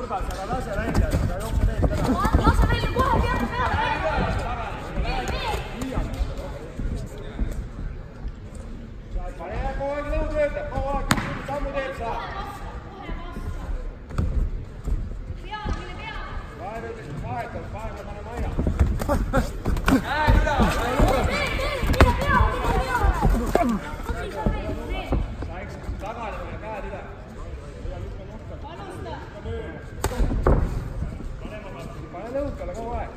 tagasi, aga lase välja, sa jookse teed täna. Lase välja kohe peale. Pane kogu aeg lõu töötab, kogu aeg sammu teeb sa. Vahetad, pane maina. Käed üle! Saiks tagane, käed üle. Pane lõukale kogu aeg.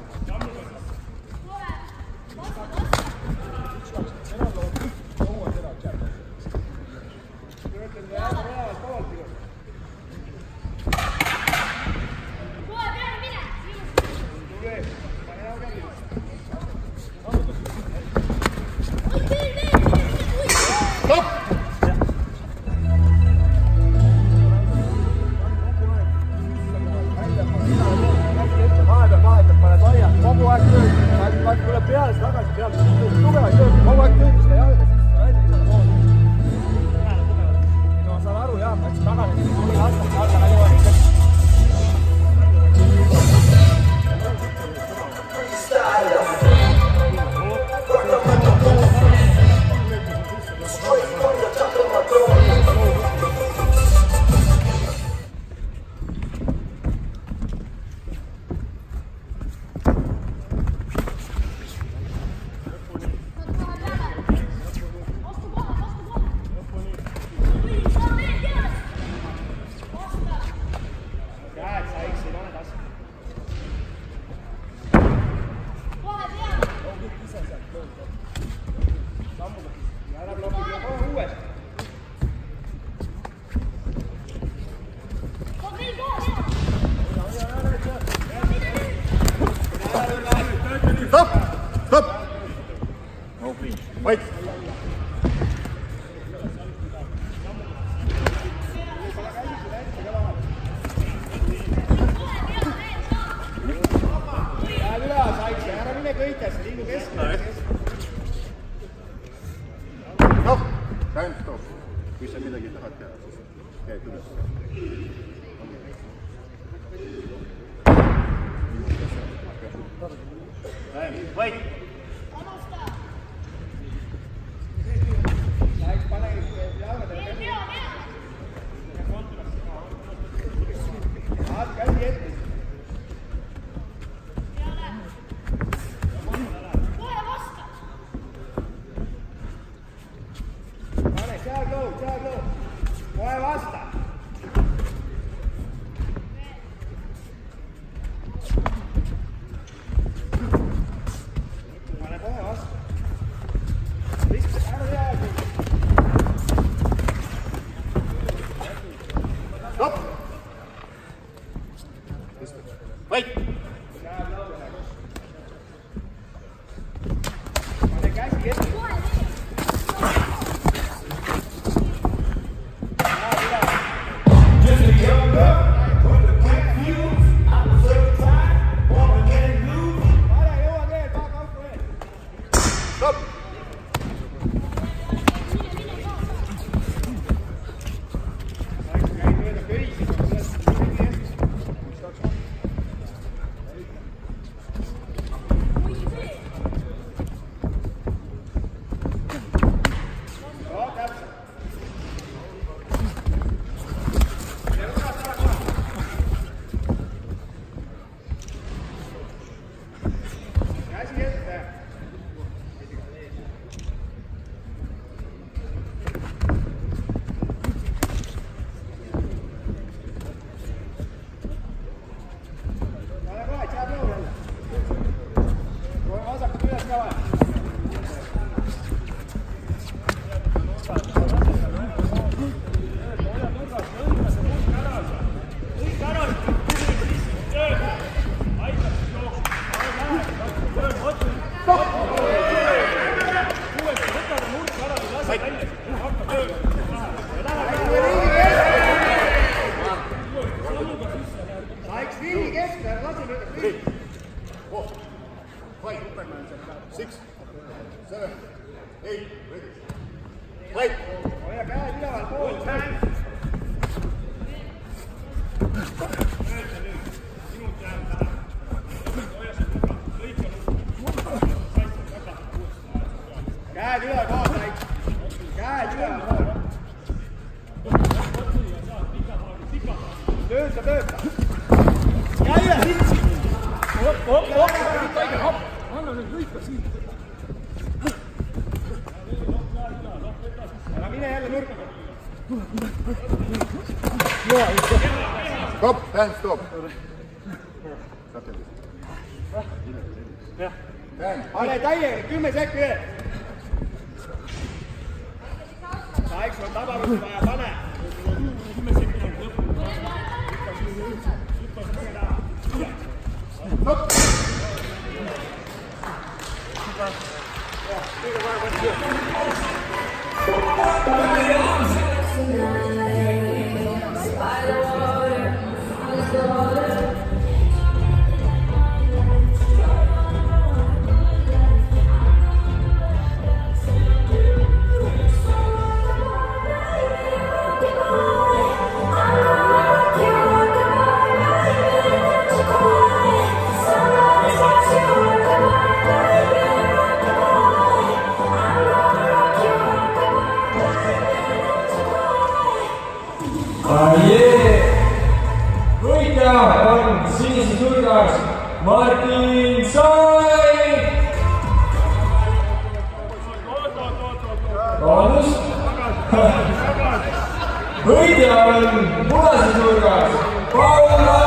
Kui sa midagi tahad teha, siis käid üles. Vaid! Läheks pane jalgadele käsi. Vaat käsi ette. Kohe vasta! Tööta. Ja üle sitsi. Anna nüüd lõika siit. Ära mine jälle nurka. Stop, Dan, stop. Pane täielik 10 sekki üle. Eks on tabarust vaja, pane. 10 sekki on lõppu. Võitja on sinises nurgas Martin Saik. Võitja on punases nurgas Paul